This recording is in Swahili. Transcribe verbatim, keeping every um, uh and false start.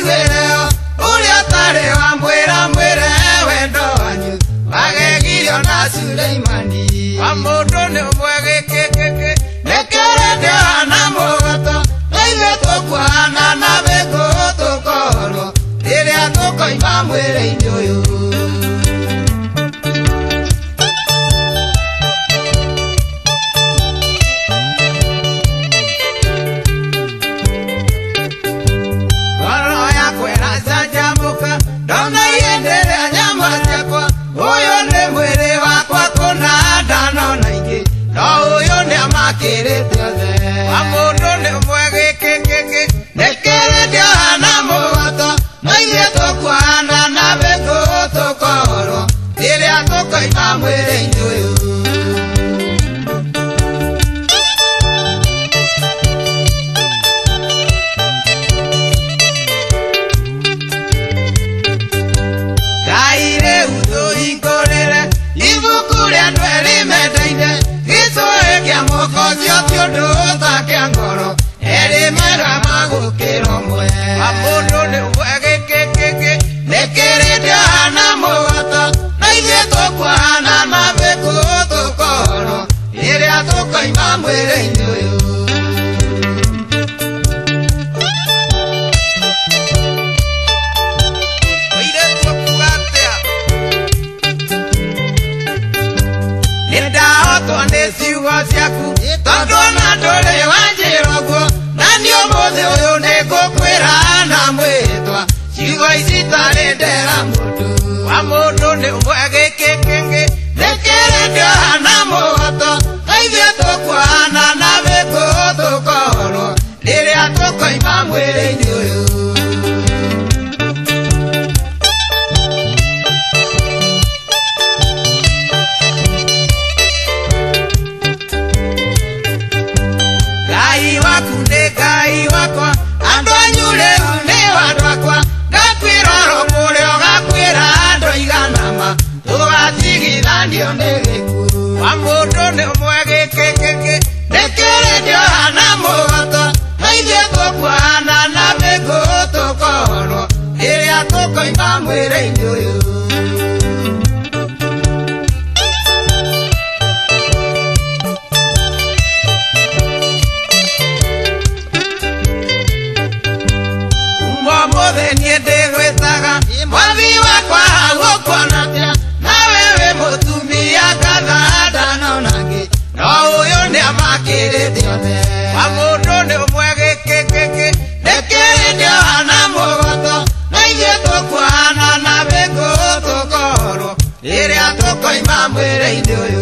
mwiguereo uria tari wa mwira mwire wendo wanyu wagegirio na Suleimani wa mundu ni umwe gikikiki nekerete hana mugoto naithuĩ tũkuhana na mbĩngũ tũkorwo rĩrĩa tũkoima mwĩrĩ-inĩ ũyũ ndona ienderea nyama ciakwa ũyũ nĩ mwĩrĩ wakwa kũna ndanona ingĩ no ũyũ nĩ amakĩrĩte othe wa mũndũ nĩ ũmwe gĩkĩkĩkĩ nĩkĩrĩte hana mũgoto na ithuĩ tũkuhana na mbĩngũ tũkorwo rĩrĩa tũkoima mwĩrĩ-inĩ ũyũ tũkoima mwĩrĩ-inĩ ũyũ nĩndahotwo nĩ ciugo ciaku tondũ ona ndũrĩ wanjĩra ũguo na nĩ ũmũthĩ ũyũ nĩngũkwĩra na mwĩtwa ciugo ici tarĩ ndera mũndũ wa mũndũ nĩ ũmwe gĩkĩkĩngĩ nĩkĩrĩte hana mũgoto naithuĩ tũkuhana na mbĩngũ tũkorwo rĩrĩa tũkoima mwĩrĩ-inĩ ũyũ Ngai waku nĩ Ngai wakwa andũ anyu rĩu nĩ andũ akwa ngakwĩra roho ũrĩa ũgakwĩra andũ aigana ma tũgatigithanio nĩ gĩkuũ wa mũndũ nĩ ũmwe gĩkĩkĩkĩ nĩkĩrĩte hana mũgoto na ithuĩ tũkuhana na mbĩngũ tũkorwo rĩrĩa tũkoima mwĩrĩ-inĩ ũyũ ũmũthĩ niĩ ndĩgwĩtaga mwathi wakwa gũkuonatia na wewe mũtumia ngatha ndanonangĩ no ũyũ nĩ amakĩrĩte othe wa mũndũ nĩ ũmwe gĩkĩkĩkĩ nĩkĩrĩte hana mũgoto na ithuĩ tũkuhana na mbĩngũ tũkorwo rĩrĩa tũkoima mwĩrĩ-inĩ ũyũ